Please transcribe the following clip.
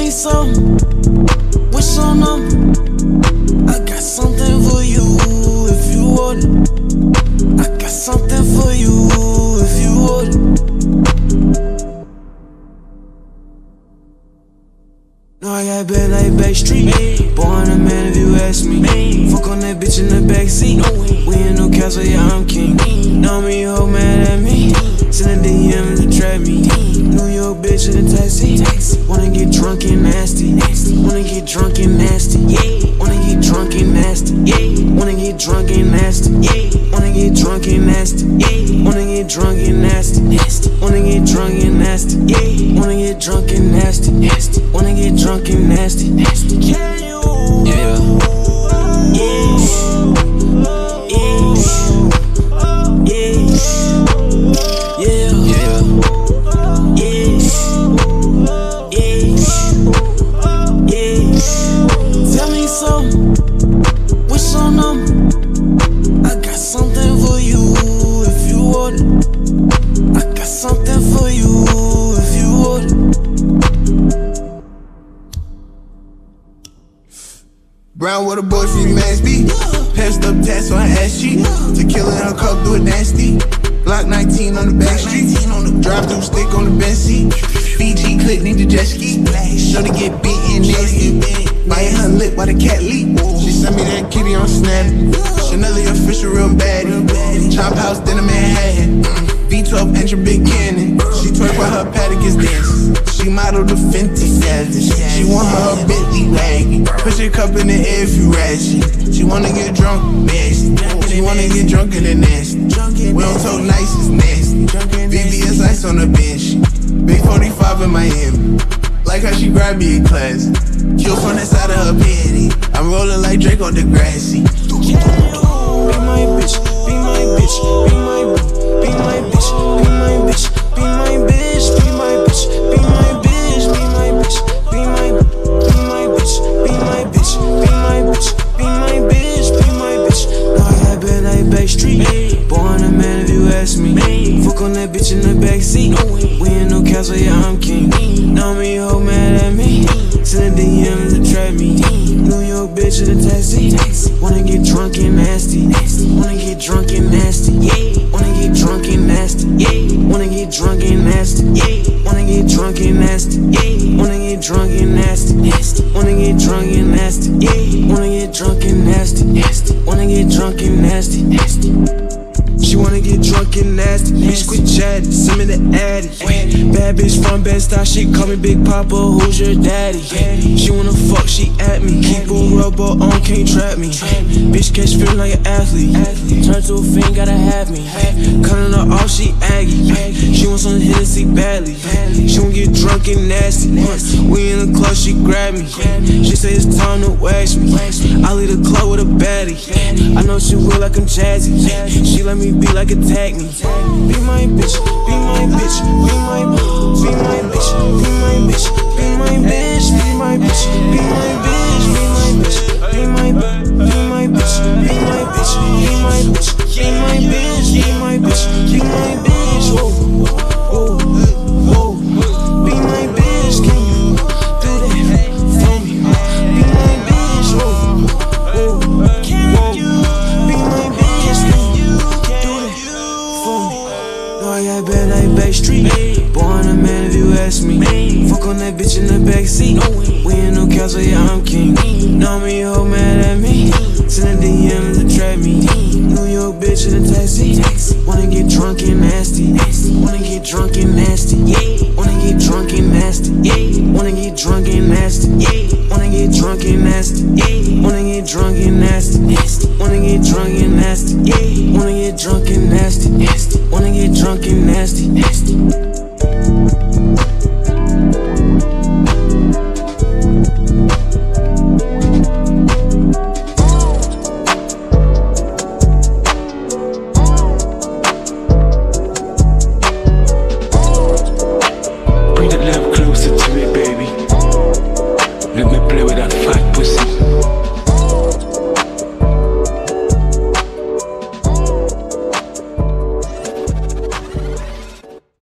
me something, what's your number? I got something for you if you want it. I got something for you if you want it. No, I got bad like Backstreet. Bourne a man if you ask me. Fuck on that bitch in the backseat. We ain't no castle, yeah, I'm king. Know me, hoe mad at me. Send a DM to trap me. New York bitch in the taxi. Wanna get drunk and nasty. Wanna get drunk and nasty. Wanna get drunk and nasty. Wanna get drunk and nasty. Wanna get drunk and nasty. Wanna get drunk and nasty. Wanna get drunk and nasty. Wanna get drunk and nasty. Wanna get drunk and nasty. Can you? Yeah. Tell me something, what's your number? I got something for you if you want it. I got something for you if you want it. Brown with a boyfriend nasty. Passed up tats on her ass cheek. Tequila in her cup, do it nasty. Glock 19 on the back street. Drive-through stick on the bench seat. Fiji clip, need the jet ski. Shorty get beaten nasty. Biting her lip while the cat leak. She sent me that kitty on Snap. Chanel official real baddie. Chop house, then a Manhattan. V12 engine, big cannon. She twerk while her paddock is dancing. She modeled the Fenty Savage. She want her Bentley wagon. Push your cup in the air if you ratchet. She wanna get drunk, nasty. She wanna get drunker than nasty. We don't talk nice, it's nasty. VVS ice on the bench. Big 45 in Miami. Like how she grabbed me in class. Kill from the side of her panty. I'm rolling like Drake on Degrassi. Be my bitch, be my bitch, be my bitch, be my bitch, be my bitch, be my bitch, be my bitch, be my bitch, be my bitch, be my bitch, be my bitch, be my bitch, be my bitch, be my bitch. No, I got bad like Backstreet. Bourne a man if you ask me. Fuck on that bitch in the backseat. We ain't no castle, yeah, I'm king. Know me, hoe mad at me. Send a DM to trap me. New York bitch in the taxi. Wanna get drunk and nasty. Wanna get drunk and nasty. Wanna get drunk and nasty. Wanna get drunk and nasty. Wanna get drunk and nasty. Wanna get drunk and nasty. Wanna get drunk and nasty. Wanna get drunk and nasty. Wanna get drunk and nasty. She wanna get drunk and nasty. Bitch, quit chatting, send me the addy. Bad bitch from Bed-Stuy, she call me Big Papa, who's your daddy? She wanna fuck, she at me. Keep a rubber on, can't trap me. Bitch catch feeling like an athlete. Turn to a fiend, gotta have me. Cutting her off, she aggy. She wants some Hennessy badly. She wanna get drunk and nasty. We in the club, she grab me. She say it's time to wax me. I leave the club with a baddie. I know she will like I'm jazzy. She let me be like attack me. Be my bitch, be my bitch, be my bitch, be my bitch, be my bitch, be my bitch, be my bitch, be my bitch, be my bitch, be my bitch, be my bitch, be my bitch, be my bitch, be my bitch, be my bitch, be my bitch. Whoa, whoa, whoa. Be my bitch, can you do that for me? Be my bitch, whoa, whoa, can you be my bitch? I got bad like Backstreet. Bourne a man if you ask me. Fuck on that bitch in the backseat. We ain't no castle, yeah, I'm king. Know me, hoe mad at me. Send a DM to trap me. New York bitch in the taxi. Wanna get drunk and nasty. Wanna get drunk and nasty. Wanna get drunk and nasty. Wanna get drunk and nasty. Wanna get drunk and nasty. Wanna get drunk and nasty.